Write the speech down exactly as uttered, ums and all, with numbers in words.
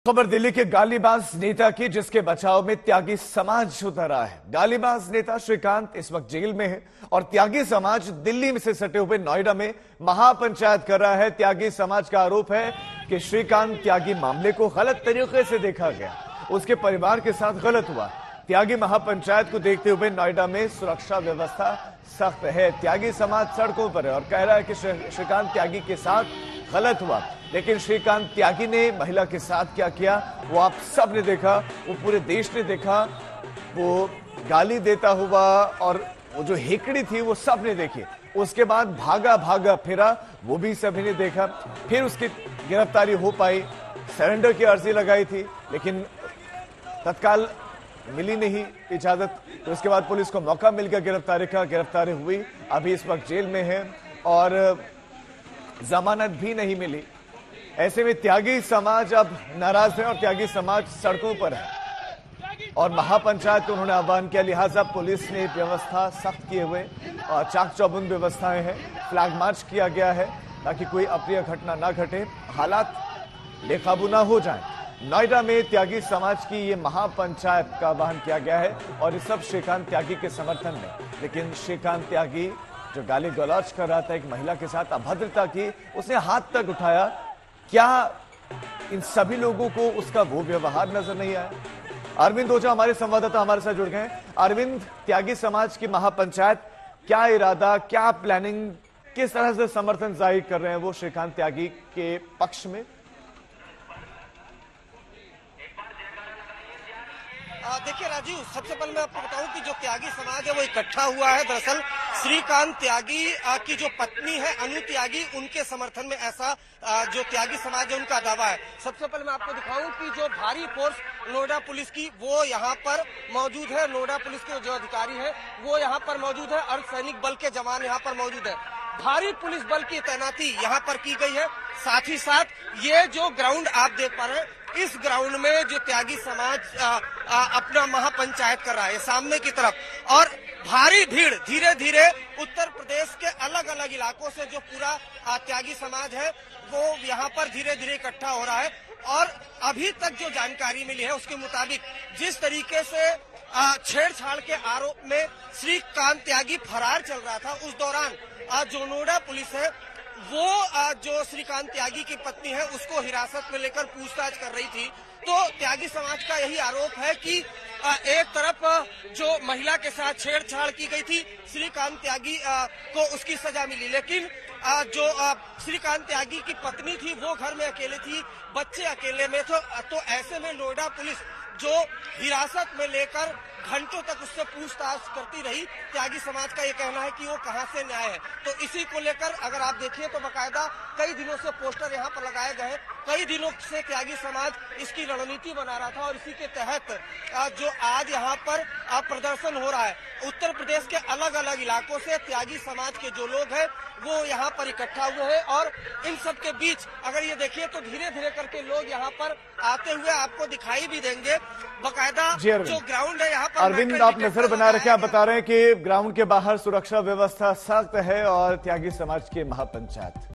खबर दिल्ली के गालीबाज नेता की, जिसके बचाव में त्यागी समाज उतरा है। गालीबाज नेता श्रीकांत इस वक्त जेल में है और त्यागी समाज दिल्ली में से सटे हुए नोएडा में महापंचायत कर रहा है। त्यागी समाज का आरोप है कि श्रीकांत त्यागी मामले को गलत तरीके से देखा गया, उसके परिवार के साथ गलत हुआ। त्यागी महापंचायत को देखते हुए नोएडा में सुरक्षा व्यवस्था सख्त है। त्यागी समाज सड़कों पर है और कह रहा है कि श्रीकांत त्यागी के साथ गलत हुआ, लेकिन श्रीकांत त्यागी ने महिला के साथ क्या किया वो आप सब ने देखा, वो पूरे देश ने देखा। वो गाली देता हुआ और वो जो हेकड़ी थी वो सब ने देखी। उसके बाद भागा भागा फिरा, वो भी सभी ने देखा। फिर उसकी गिरफ्तारी हो पाई, सरेंडर की अर्जी लगाई थी, लेकिन तत्काल मिली नहीं इजाजत। तो उसके बाद पुलिस को मौका मिल गया गिरफ्तारी का, गिरफ्तारी हुई। अभी इस वक्त जेल में है और जमानत भी नहीं मिली। ऐसे में त्यागी समाज अब नाराज है और त्यागी समाज सड़कों पर है और महापंचायत को उन्होंने आह्वान किया। लिहाजा पुलिस ने व्यवस्था सख्त किए हुए और चाक चौबंद व्यवस्थाएं हैं। फ्लैग मार्च किया गया है ताकि कोई अप्रिय घटना ना घटे, हालात बेकाबू ना हो जाए। नोएडा में त्यागी समाज की ये महापंचायत का आह्वान किया गया है और इस सब श्रीकांत त्यागी के समर्थन में। लेकिन श्रीकांत त्यागी जो गाली गलौज कर रहा था एक महिला के साथ, अभद्रता की, उसने हाथ तक उठाया। क्या इन सभी लोगों को उसका वो व्यवहार नजर नहीं आया? अरविंद ओझा हमारे संवाददाता हमारे साथ जुड़ गए हैं। अरविंद, त्यागी समाज की महापंचायत, क्या इरादा, क्या प्लानिंग, किस तरह से समर्थन जाहिर कर रहे हैं वो श्रीकांत त्यागी के पक्ष में? देखिए राजीव, सबसे पहले मैं आपको बताऊं कि जो त्यागी समाज है वो इकट्ठा हुआ है। दरअसल श्रीकांत त्यागी की जो पत्नी है अनु त्यागी, उनके समर्थन में ऐसा जो त्यागी समाज है उनका दावा है। सबसे पहले मैं आपको दिखाऊं कि जो भारी फोर्स नोएडा पुलिस की वो यहाँ पर मौजूद है। नोएडा पुलिस के जो अधिकारी है वो यहाँ पर मौजूद है, अर्धसैनिक बल के जवान यहाँ पर मौजूद है। भारी पुलिस बल की तैनाती यहाँ पर की गई है। साथ ही साथ ये जो ग्राउंड आप देख पा रहे हैं, इस ग्राउंड में जो त्यागी समाज आ, आ, अपना महापंचायत कर रहा है सामने की तरफ, और भारी भीड़ धीरे धीरे उत्तर प्रदेश के अलग अलग इलाकों से जो पूरा त्यागी समाज है वो यहाँ पर धीरे धीरे इकट्ठा हो रहा है। और अभी तक जो जानकारी मिली है उसके मुताबिक जिस तरीके से छेड़छाड़ के आरोप में श्रीकांत त्यागी फरार चल रहा था, उस दौरान जो नोएडा पुलिस है वो जो श्रीकांत त्यागी की पत्नी है उसको हिरासत में लेकर पूछताछ कर रही थी। तो त्यागी समाज का यही आरोप है कि एक तरफ जो महिला के साथ छेड़छाड़ की गई थी, श्रीकांत त्यागी को उसकी सजा मिली, लेकिन जो श्रीकांत त्यागी की पत्नी थी वो घर में अकेले थी, बच्चे अकेले में थे। तो ऐसे में नोएडा पुलिस जो हिरासत में लेकर घंटों तक उससे पूछताछ करती रही। त्यागी समाज का ये कहना है कि वो कहां से न्याय है। तो इसी को लेकर अगर आप देखिए तो बकायदा कई दिनों से पोस्टर यहाँ पर लगाए गए हैं। कई दिनों से त्यागी समाज इसकी रणनीति बना रहा था और इसी के तहत जो आज यहाँ पर प्रदर्शन हो रहा है, उत्तर प्रदेश के अलग अलग इलाकों से त्यागी समाज के जो लोग हैं वो यहाँ पर इकट्ठा हुए हैं। और इन सब के बीच अगर ये देखिए तो धीरे धीरे करके लोग यहाँ पर आते हुए आपको दिखाई भी देंगे। बकायदा जो ग्राउंड है यहाँ पर, अरविंद आप नजर बना रखे, आप बता रहे हैं कि ग्राउंड के बाहर सुरक्षा व्यवस्था सख्त है और त्यागी समाज की महापंचायत